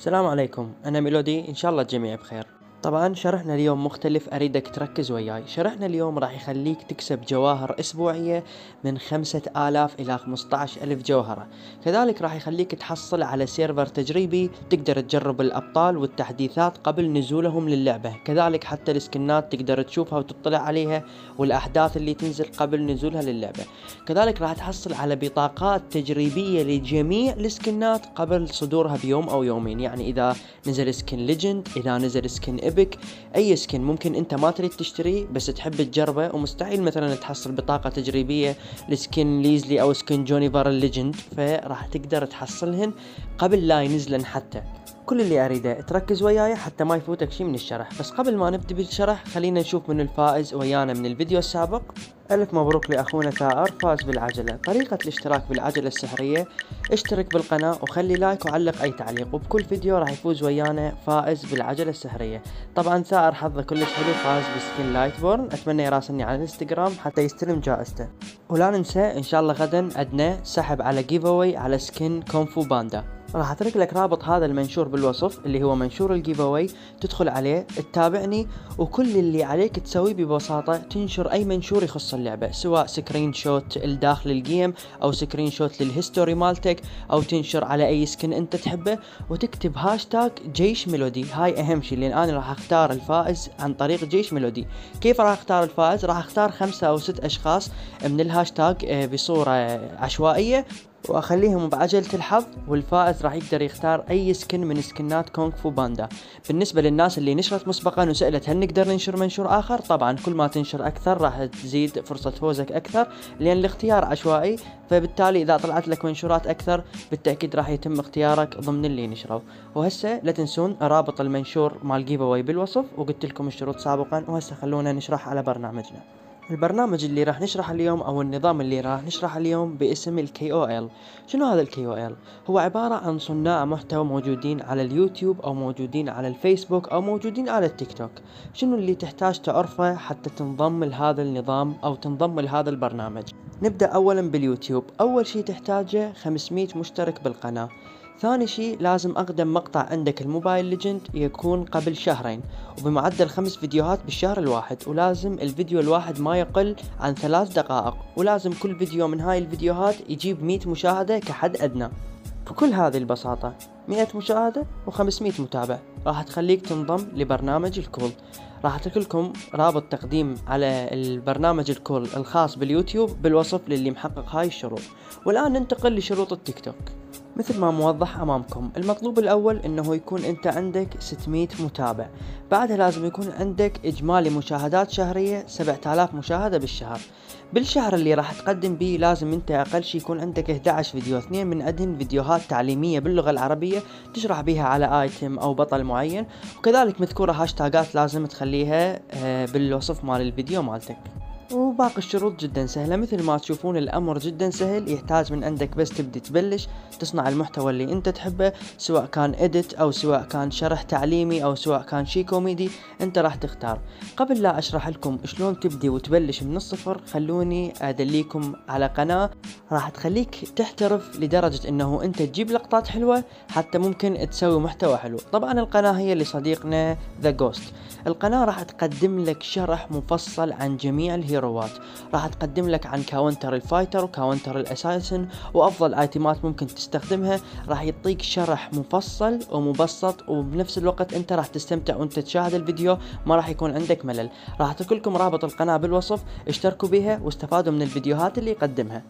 السلام عليكم، أنا ميلودي، إن شاء الله الجميع بخير. طبعا شرحنا اليوم مختلف، أريدك تركز وياي. شرحنا اليوم راح يخليك تكسب جواهر أسبوعية من 5000 إلى 15000 جوهرة. كذلك راح يخليك تحصل على سيرفر تجريبي تقدر تجرب الأبطال والتحديثات قبل نزولهم للعبة. كذلك حتى السكنات تقدر تشوفها وتطلع عليها، والأحداث اللي تنزل قبل نزولها للعبة. كذلك راح تحصل على بطاقات تجريبية لجميع السكنات قبل صدورها بيوم أو يومين. يعني إذا نزل سكن ليجند، إذا نزل سكن إبك، أي سكن ممكن أنت ما تريد تشتريه بس تحب تجربه، ومستحيل مثلا تحصل بطاقة تجريبية لسكن ليزلي أو سكن جونيفر الليجند، فراح تقدر تحصلهن قبل لا ينزلن. حتى كل اللي أريده تركز وياي حتى ما يفوتك شي من الشرح. بس قبل ما نبدأ بالشرح خلينا نشوف من الفائز ويانا من الفيديو السابق. ألف مبروك لأخونا ثائر، فاز بالعجلة. طريقة الاشتراك بالعجلة السحرية: اشترك بالقناة وخلي لايك وعلق أي تعليق، وبكل فيديو راح يفوز ويانا فائز بالعجلة السحرية. طبعا ثائر حظه كلش حلو، فاز بسكين لايت بورن. أتمنى يراسلني على الانستغرام حتى يستلم جائزته. ولا ننسى إن شاء الله غدا عندنا سحب على جيفاوي على سكين كونفو باندا. راح اترك لك رابط هذا المنشور بالوصف، اللي هو منشور الجيفاوي. تدخل عليه تتابعني، وكل اللي عليك تسويه ببساطة تنشر اي منشور يخص اللعبة، سواء سكرين شوت الداخل الجيم او سكرين شوت للهيستوري مالتك، او تنشر على اي سكن انت تحبه، وتكتب هاشتاج جيش ميلودي. هاي اهم شيء، لان انا راح اختار الفائز عن طريق جيش ميلودي. كيف راح اختار الفائز؟ راح اختار 5 أو 6 اشخاص من الهاشتاج بصورة عشوائية، واخليهم بعجلة الحظ، والفائز راح يقدر يختار اي سكن من سكنات كونغ فو باندا. بالنسبة للناس اللي نشرت مسبقا وسألت هل نقدر ننشر منشور اخر، طبعا كل ما تنشر اكثر راح تزيد فرصة فوزك اكثر، لان الاختيار عشوائي. فبالتالي اذا طلعت لك منشورات اكثر بالتأكيد راح يتم اختيارك ضمن اللي نشروا. وهسه لا تنسون رابط المنشور مال جيفاوي بالوصف، وقلت لكم الشروط سابقا. وهسه خلونا نشرح على برنامجنا. البرنامج اللي راح نشرحه اليوم، او النظام اللي راح نشرحه اليوم، باسم ال KOL. شنو هذا ال KOL؟ هو عبارة عن صناع محتوى موجودين على اليوتيوب او موجودين على الفيسبوك او موجودين على التيك توك. شنو اللي تحتاج تعرفه حتى تنضم لهذا النظام او تنضم لهذا البرنامج؟ نبدأ اولا باليوتيوب. اول شي تحتاجه 500 مشترك بالقناة. ثاني شيء لازم أقدم مقطع عندك الموبايل ليجند يكون قبل شهرين، وبمعدل 5 فيديوهات بالشهر الواحد، ولازم الفيديو الواحد ما يقل عن 3 دقائق، ولازم كل فيديو من هاي الفيديوهات يجيب 100 مشاهدة كحد أدنى. بكل هذه البساطة 100 مشاهدة و500 متابع راح تخليك تنضم لبرنامج الكول. راح اترك لكم رابط تقديم على البرنامج الكول الخاص باليوتيوب بالوصف للي محقق هاي الشروط. والآن ننتقل لشروط التيك توك. مثل ما موضح امامكم، المطلوب الاول انه يكون انت عندك 600 متابع. بعدها لازم يكون عندك اجمالي مشاهدات شهرية 7000 مشاهدة بالشهر. بالشهر اللي راح تقدم به لازم انت اقل شي يكون عندك 11 فيديو، 2 من عندهن فيديوهات تعليمية باللغة العربية تشرح بها على ايتم او بطل معين، وكذلك مذكورة هاشتاجات لازم تخليها بالوصف مال الفيديو مالتك. وباقي الشروط جدا سهلة. مثل ما تشوفون الأمر جدا سهل. يحتاج من عندك بس تبدي تبلش تصنع المحتوى اللي انت تحبه، سواء كان إديت أو سواء كان شرح تعليمي أو سواء كان شي كوميدي، انت راح تختار. قبل لا أشرح لكم شلون تبدي وتبلش من الصفر، خلوني أدليكم على قناة راح تخليك تحترف لدرجة انه انت تجيب لقطات حلوة، حتى ممكن تسوي محتوى حلو. طبعا القناة هي لصديقنا ذا جوست. القناة راح تقدم لك شرح مفصل عن جميع الهيروات، راح تقدم لك عن كاونتر الفايتر وكاونتر الاساسن وافضل ايتمات ممكن تستخدمها. راح يعطيك شرح مفصل ومبسط، وبنفس الوقت انت راح تستمتع وانت تشاهد الفيديو، ما راح يكون عندك ملل. راح اترك لكم رابط القناة بالوصف، اشتركوا بها واستفادوا من الفيديوهات اللي يقدمها.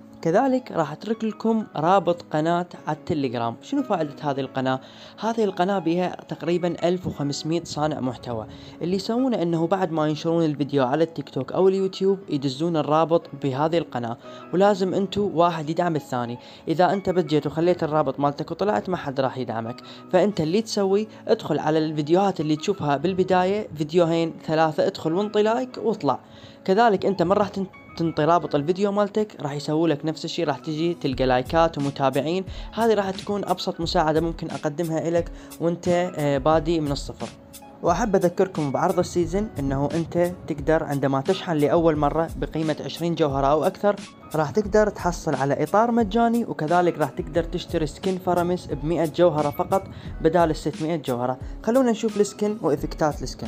كذلك راح اترك لكم رابط قناة على التليجرام. شنو فائدة هذه القناة؟ هذه القناة بها تقريبا 1500 صانع محتوى. اللي يسوونه انه بعد ما ينشرون الفيديو على التيك توك او اليوتيوب يدزون الرابط بهذه القناة، ولازم انتو واحد يدعم الثاني. اذا انت بجيت وخليت الرابط مالتك وطلعت ما حد راح يدعمك، فانت اللي تسوي ادخل على الفيديوهات اللي تشوفها بالبداية، فيديوهين 3، ادخل وانطي لايك واطلع. كذلك انت من راح تنطي رابط الفيديو مالتك راح يسوي لك نفس الشيء، راح تجي تلقى لايكات ومتابعين. هذه راح تكون ابسط مساعدة ممكن اقدمها لك وانت بادي من الصفر. واحب اذكركم بعرض السيزن انه انت تقدر عندما تشحن لاول مرة بقيمة 20 جوهرة او اكثر راح تقدر تحصل على اطار مجاني، وكذلك راح تقدر تشتري سكين فرامس ب 100 جوهرة فقط بدال ال 600 جوهرة. خلونا نشوف السكن وافكتات السكن.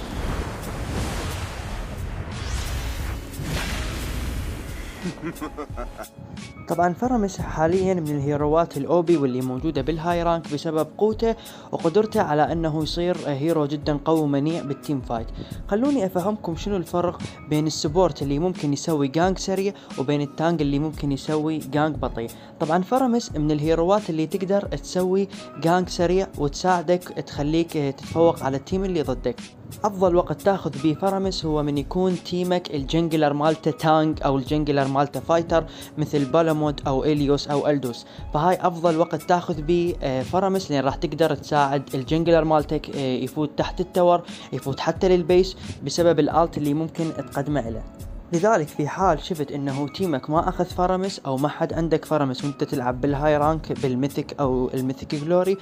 طبعا فرامس حاليا من الهيروات الاوبي واللي موجودة بالهاي رانك بسبب قوته وقدرته على انه يصير هيرو جدا قوي ومنيع بالتيم فايت. خلوني افهمكم شنو الفرق بين السبورت اللي ممكن يسوي جانك سريع وبين التانج اللي ممكن يسوي جانك بطيء. طبعا فرامس من الهيروات اللي تقدر تسوي جانك سريع وتساعدك تخليك تتفوق على التيم اللي ضدك. افضل وقت تاخذ بيه فرامس هو من يكون تيمك الجنجلر مالته تانج او الجنجلر مالته فايتر مثل بالامود او اليوس او الدوس، فهاي افضل وقت تاخذ بيه فرامس، لان راح تقدر تساعد الجنجلر مالتك يفوت تحت التور، يفوت حتى للبيس بسبب الالت اللي ممكن تقدمه له. لذلك في حال شفت انه تيمك ما اخذ فرامس او ما حد عندك فرامس وانت تلعب بالهاي رانك بالميثيك او الميثيك جلوري،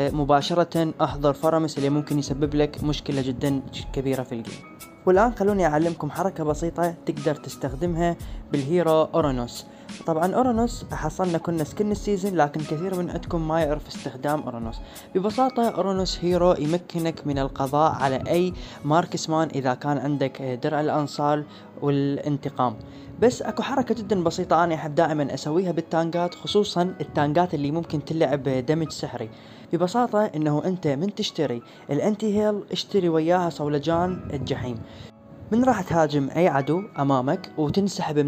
فمباشرة احضر فرامس اللي ممكن يسبب لك مشكلة جدا كبيرة في الجيم. والان خلوني اعلمكم حركة بسيطة تقدر تستخدمها بالهيرو اورانوس. طبعا اورانوس حصلنا كنا سكن السيزن، لكن كثير من عندكم ما يعرف استخدام اورانوس. ببساطة اورانوس هيرو يمكنك من القضاء على اي ماركسمان اذا كان عندك درع الانصال والانتقام. بس اكو حركة جدا بسيطة انا احب دائما اسويها بالتانجات، خصوصا التانجات اللي ممكن تلعب دمج سحري. ببساطة انه انت من تشتري الانتي هيل اشتري وياها صولجان الجحيم. من راح تهاجم اي عدو امامك وتنسحب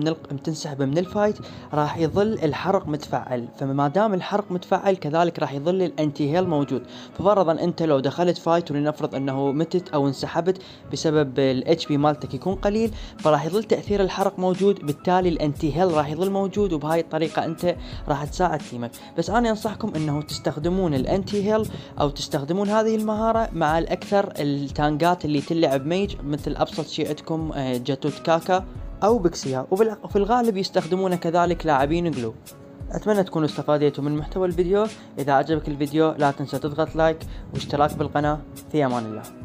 من الفايت راح يظل الحرق متفعل، فما دام الحرق متفعل كذلك راح يظل الانتي هيل موجود. ففرضا انت لو دخلت فايت ولنفرض انه متت او انسحبت بسبب الاتش بي مالتك يكون قليل، فراح يظل تاثير الحرق موجود، بالتالي الانتي هيل راح يظل موجود، وبهاي الطريقه انت راح تساعد تيمك. بس انا انصحكم انه تستخدمون الانتي هيل او تستخدمون هذه المهاره مع الاكثر التانجات اللي تلعب ميج، مثل ابسط شيء عندكم جاتوت كاكا او بكسيا، وفي الغالب يستخدمونه كذلك لاعبين جلو. اتمنى تكونوا استفادتوا من محتوى الفيديو. اذا عجبك الفيديو لا تنسى تضغط لايك واشتراك بالقناة. في امان الله.